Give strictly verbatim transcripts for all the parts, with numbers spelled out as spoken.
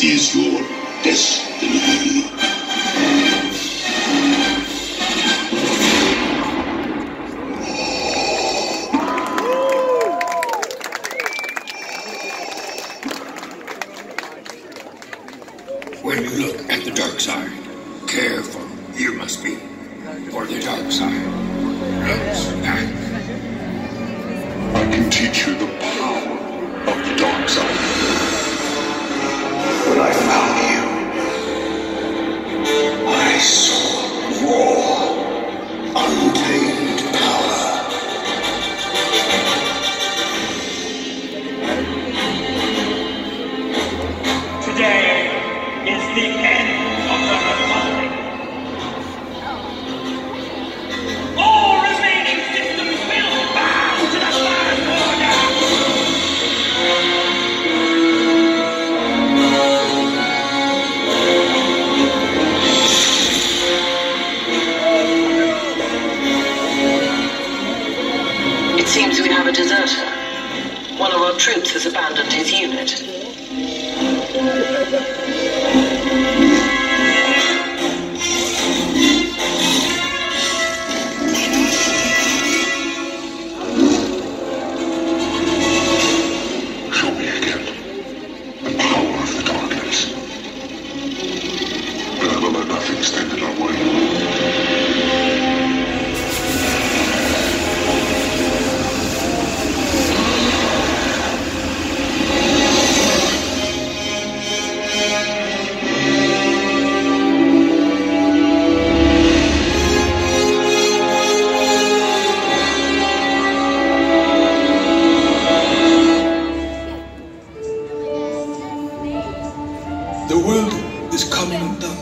is your destiny. When you look at the dark side, careful, you must be, for the dark side looks back. I can teach you the power of the dark side. When I found you, I saw raw, untamed power. Today is the end of the Republic. All remaining systems will bow to the First Order! It seems we have a deserter. One of our troops has abandoned his unit. Show me again the power of the darkness. But I will let nothing stand in our way. The world is coming undone.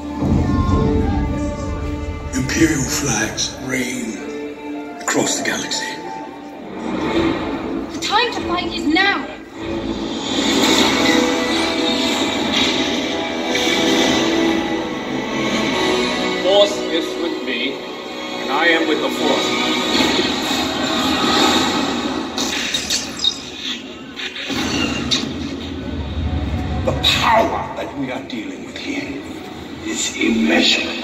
Imperial flags reign across the galaxy. The time to fight is now! Force is with me, and I am with the Force. The power that we are dealing with here is immeasurable.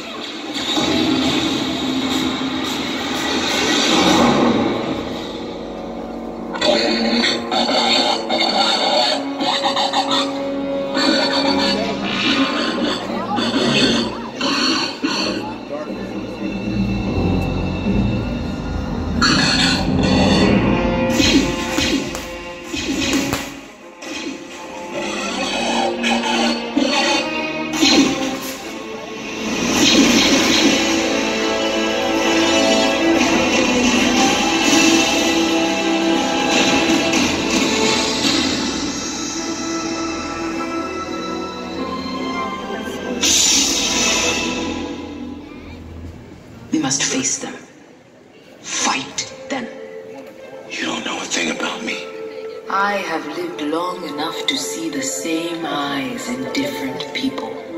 We must face them. Fight them. You don't know a thing about me. I have lived long enough to see the same eyes in different people.